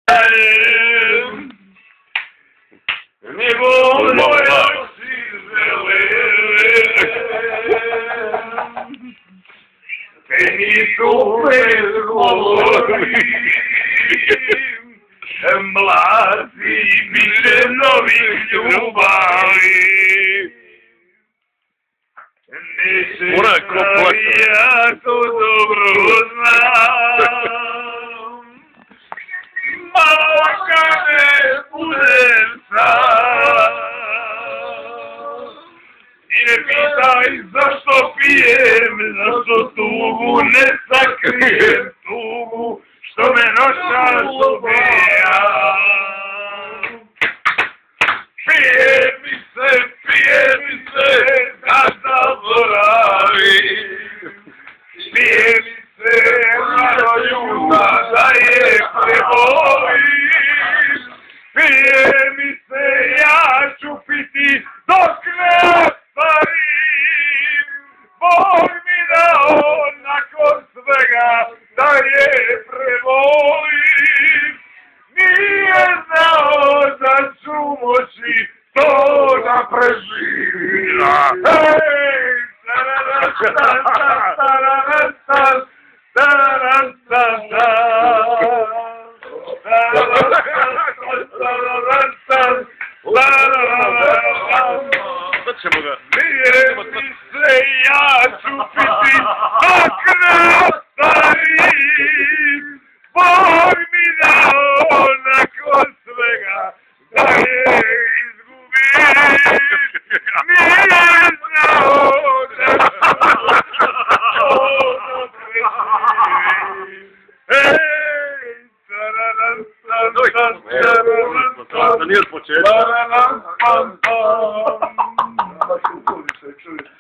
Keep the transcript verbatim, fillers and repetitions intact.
Nebo moja si Teni tu bez govorim, mlazi biće novih ljubavi. Mora je ko plaća. Ja to dobro znam. Malo kad ne budem sam. I ne pitaj zašto pijem, zašto tugu ne sakrijem, tugu što me noćas ubija. Pije mi se, pije mi se, da zaboravim. Pije mi se, rano ljuta, da je prebolim. Pije mi se, ja ću piti dok ne ostarim. Bog mi dao nakon svega, da je prebolim. Nije znao da ću moći to da preživim. Hej! Tararantan, tararantan, tararantan, tararantan, tararantan. Sad ćemo ga. Nije mi se, ja ću piti dok ne ostarim. Bog mi dao nakon svega da je izgubim. Nije znao da ću ono preživim. Ej, tararantan, tararantan, Da nije od početka. tararantan, tararantan.